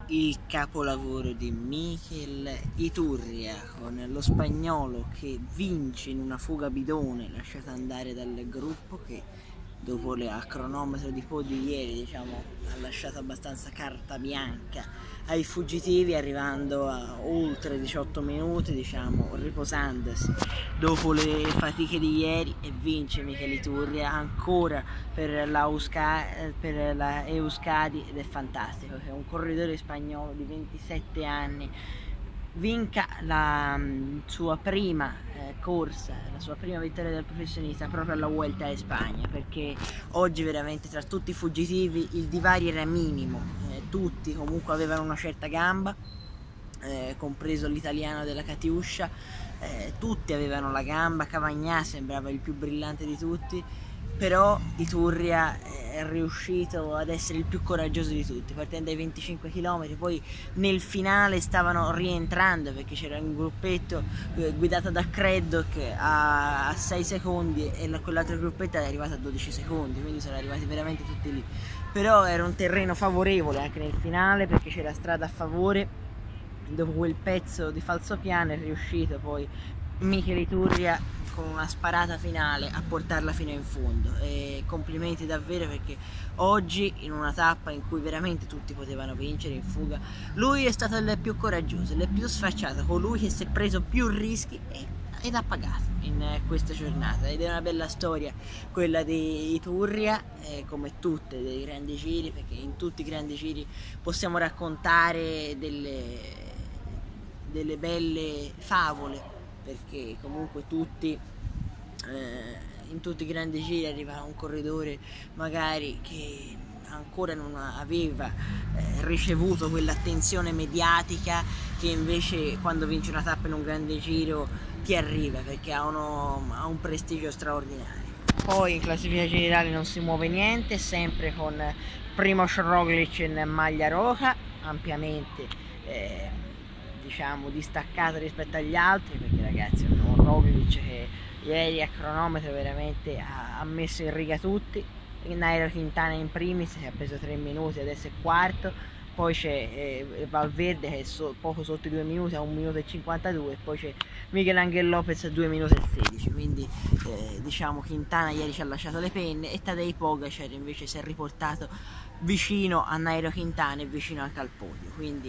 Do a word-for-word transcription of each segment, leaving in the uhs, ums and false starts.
Il capolavoro di Mikel Iturria con lo spagnolo che vince in una fuga bidone lasciata andare dal gruppo, che dopo la cronometro di podio ieri, diciamo, ha lasciato abbastanza carta bianca ai fuggitivi, arrivando a oltre diciotto minuti, diciamo, riposandosi dopo le fatiche di ieri, e vince Mikel Iturria ancora per la, Euska, per la Euskadi, ed è fantastico che un corridore spagnolo di ventisette anni vinca la um, sua prima eh, corsa, la sua prima vittoria del professionista proprio alla Vuelta a Spagna, perché oggi veramente tra tutti i fuggitivi il divario era minimo, eh, tutti comunque avevano una certa gamba, eh, compreso l'italiano della Catiuscia, eh, tutti avevano la gamba. Cavagnà sembrava il più brillante di tutti, però Iturria è riuscito ad essere il più coraggioso di tutti, partendo dai venticinque chilometri. Poi nel finale stavano rientrando perché c'era un gruppetto guidato da Craddock a sei secondi e quell'altro gruppetto è arrivato a dodici secondi, quindi sono arrivati veramente tutti lì. Però era un terreno favorevole anche nel finale, perché c'era strada a favore. Dopo quel pezzo di falsopiano è riuscito poi Mikel Iturria con una sparata finale a portarla fino in fondo, e complimenti davvero, perché oggi in una tappa in cui veramente tutti potevano vincere in fuga, lui è stato il più coraggioso, il più sfacciato, colui che si è preso più rischi e, ed ha pagato in questa giornata. Ed è una bella storia quella di Iturria, eh, come tutte dei grandi giri, perché in tutti i grandi giri possiamo raccontare delle, delle belle favole, perché comunque tutti eh, in tutti i grandi giri arriva un corridore magari che ancora non aveva eh, ricevuto quell'attenzione mediatica che invece quando vince una tappa in un grande giro ti arriva, perché ha, uno, ha un prestigio straordinario. Poi in classifica generale non si muove niente, sempre con Primož Roglič in maglia roja, ampiamente eh, diciamo distaccato rispetto agli altri, perché ragazzi è un Roglič che ieri a cronometro veramente ha, ha messo in riga tutti. Nairo Quintana in primis, che ha preso tre minuti, adesso è quarto. Poi c'è eh, Valverde che è so, poco sotto i due minuti, a un minuto e cinquantadue, e poi c'è Miguel Angel Lopez a due minuti e sedici, quindi eh, diciamo Quintana ieri ci ha lasciato le penne, e Tadej Pogačar invece si è riportato vicino a Nairo Quintana e vicino anche al podio. Quindi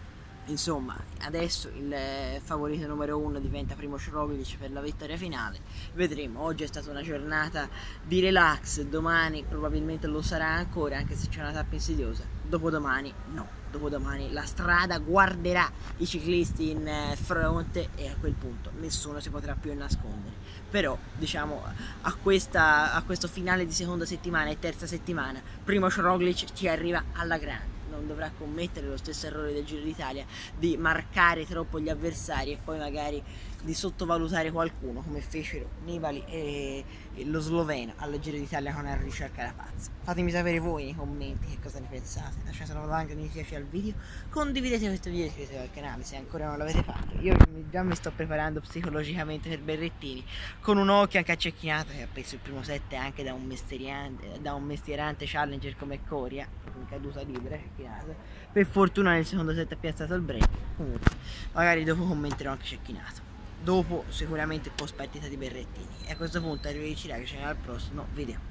insomma adesso il favorito numero uno diventa Primož Roglič per la vittoria finale. Vedremo, oggi è stata una giornata di relax, domani probabilmente lo sarà ancora, anche se c'è una tappa insidiosa. Dopodomani no, dopodomani la strada guarderà i ciclisti in fronte e a quel punto nessuno si potrà più nascondere. Però diciamo a, questa, a questo finale di seconda settimana e terza settimana Primož Roglič ci arriva alla grande, non dovrà commettere lo stesso errore del Giro d'Italia di marcare troppo gli avversari e poi magari di sottovalutare qualcuno, come fecero Nibali e, e lo sloveno al Giro d'Italia con Richard Carapaz. Fatemi sapere voi nei commenti che cosa ne pensate, lasciate una like, mi piace al video, condividete questo video e iscrivetevi al canale se ancora non l'avete fatto. Io già mi sto preparando psicologicamente per Berrettini, con un occhio anche accecchinato, che ha preso il primo set anche da un mestierante, da un mestierante challenger come Coria, in caduta libera, cecchinato. Per fortuna nel secondo set ha piazzato il break. Comunque magari dopo commenterò anche cecchinato, dopo sicuramente post partita di Berrettini. E a questo punto arrivederci ragazzi, al prossimo video.